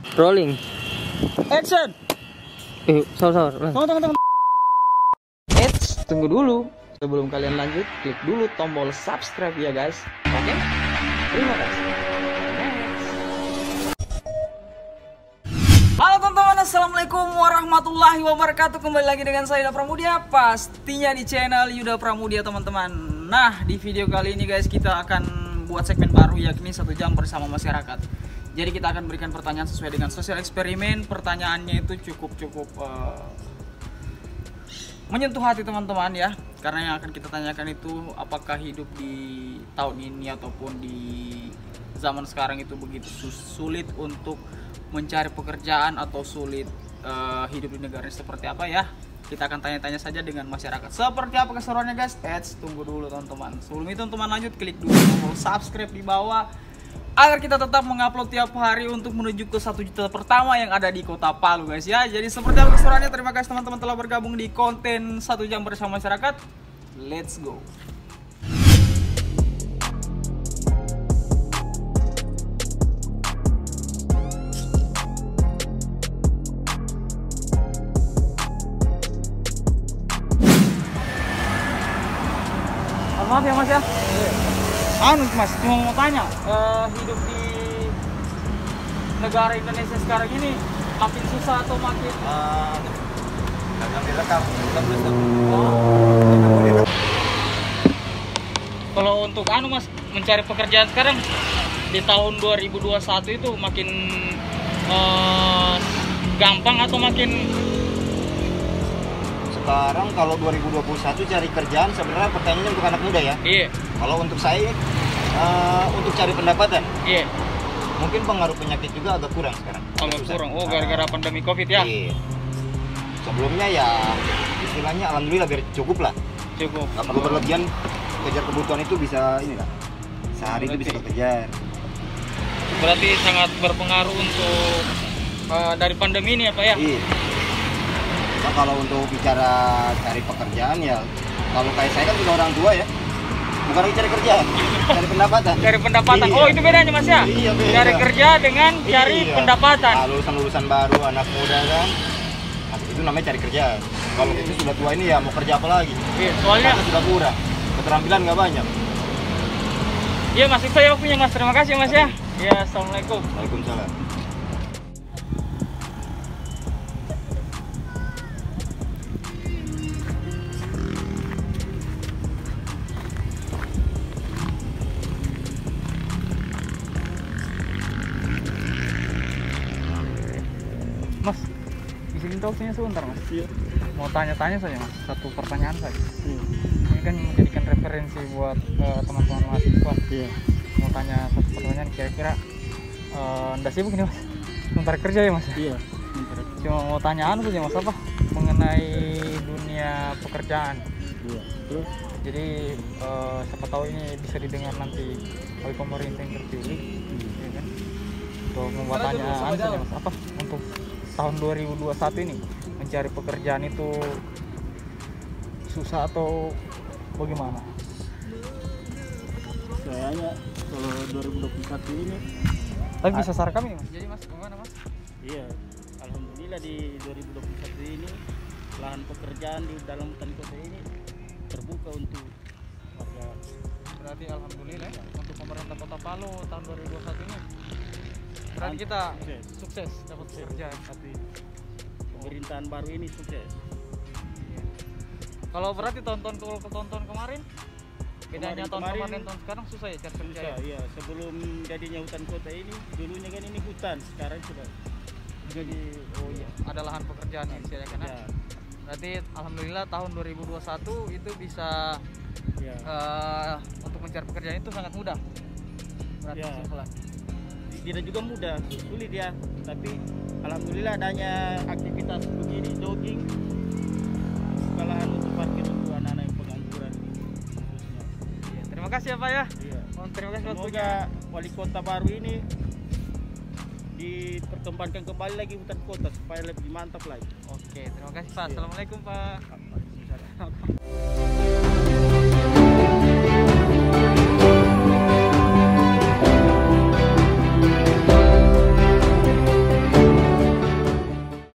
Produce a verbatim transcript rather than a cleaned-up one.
Rolling. Action. Eh, sabar, sabar. Tunggu, tunggu, tunggu. Eits, tunggu dulu. Sebelum kalian lanjut, klik dulu tombol subscribe ya guys. Oke? Terima kasih. Halo teman-teman, assalamualaikum warahmatullahi wabarakatuh. Kembali lagi dengan saya Yuda Pramudia, pastinya di channel Yuda Pramudia teman-teman. Nah, di video kali ini guys, kita akan buat segmen baru, yakni satu jam bersama masyarakat. Jadi kita akan berikan pertanyaan sesuai dengan sosial eksperimen. Pertanyaannya itu cukup-cukup uh, menyentuh hati teman-teman ya. Karena yang akan kita tanyakan itu apakah hidup di tahun ini ataupun di zaman sekarang itu begitu sulit untuk mencari pekerjaan atau sulit uh, hidup di negara ini seperti apa ya. Kita akan tanya-tanya saja dengan masyarakat. Seperti apa keseruannya guys? Eits, tunggu dulu teman-teman. Sebelum itu teman-teman lanjut, klik dulu tombol subscribe di bawah agar kita tetap mengupload tiap hari untuk menuju ke satu juta pertama yang ada di Kota Palu guys ya. Jadi seperti apa keseruannya? Terima kasih teman-teman telah bergabung di konten satu jam bersama masyarakat. Let's go. Maaf ya mas ya. Anu mas, cuma mau tanya, uh, hidup di negara Indonesia sekarang ini makin susah atau makin uh, dagang direkam, kita belum tahu. Oh. Kalau untuk anu mas, mencari pekerjaan sekarang di tahun dua ribu dua puluh satu itu makin uh, gampang atau makin? Sekarang kalau dua ribu dua puluh satu cari kerjaan sebenarnya pertanyaannya untuk anak muda ya. Iya. Kalau untuk saya uh, untuk cari pendapatan. Iya. Mungkin pengaruh penyakit juga agak kurang sekarang. Agak kurang. Oh, gara-gara uh, pandemi Covid ya. Iya. Sebelumnya ya istilahnya alhamdulillah biar cukup lah. Cukup. Gak perlu berlebihan, kejar kebutuhan itu bisa inilah. Sehari berarti, itu bisa kekejar. Berarti sangat berpengaruh untuk uh, dari pandemi ini ya Pak ya? Iya. Nah, kalau untuk bicara cari pekerjaan ya, kalau kayak saya kan sudah orang tua ya, bukan lagi cari kerjaan, cari pendapatan. Cari pendapatan. Iya. Oh itu bedanya mas ya? Iya beda. Cari kerja dengan cari iya. pendapatan. Nah, lulusan-lulusan baru, anak muda kan, nah, itu namanya cari kerjaan. Kalau itu sudah tua ini ya mau kerja apa lagi? Iya, soalnya karena sudah kurang, keterampilan nggak banyak. Iya mas, itu saya punya mas. Terima kasih mas ya. Ya, assalamualaikum. Waalaikumsalam. Mas, izin tahu sini sebentar mas. Iya. Mau tanya-tanya saja mas, satu pertanyaan saja. Iya. Ini kan menjadikan referensi buat uh, teman-teman mahasiswa. Iya. Mau tanya satu pertanyaan, kira-kira uh, ndak sibuk nih mas? Sebentar kerja ya mas? Iya. Cuma mau tanyaan saja mas, apa mengenai dunia pekerjaan. Iya. Terus? Jadi uh, siapa tahu ini bisa didengar nanti oleh pemerintah yang terpilih, hmm. ya kan? Untuk membuat tanyaan saja mas, apa untuk tahun dua ribu dua puluh satu ini mencari pekerjaan itu susah atau bagaimana? Kayaknya kalau dua ribu dua puluh satu ini tapi bisa saran kami mas. Jadi mas, gimana mas? Iya, alhamdulillah di dua ribu dua puluh satu ini lahan pekerjaan di dalam hutan kota ini terbuka untuk warga. Berarti alhamdulillah ya, untuk pemerintah Kota Palu tahun dua ribu dua puluh satu ini berarti kita sukses, sukses dapat pekerjaan. Tapi pemerintahan baru ini sukses. Iya. Kalau berarti tonton kalau tonton kemarin bedanya tahun kemarin dan tahun sekarang susah ya cari kerja ya? Iya, sebelum jadinya hutan kota ini dulunya kan ini hutan, sekarang sudah jadi oh iya ada lahan pekerjaan yang disediakan ya. Berarti alhamdulillah tahun dua ribu dua puluh satu itu bisa ya. uh, untuk mencari pekerjaan itu sangat mudah. Berarti ya. Simpulan. Tidak juga mudah, sulit ya, tapi alhamdulillah adanya aktivitas begini, jogging, sekalahan untuk parkir untuk anak-anak yang pengangguran khususnya. Ya, terima kasih ya Pak ya. Iya. Oh, terima kasih. Semoga wali kota baru ini diperkembangkan kembali lagi hutan kota supaya lebih mantap lagi. Oke, terima kasih Pak. Iya. Assalamualaikum Pak. Waalaikumsalam.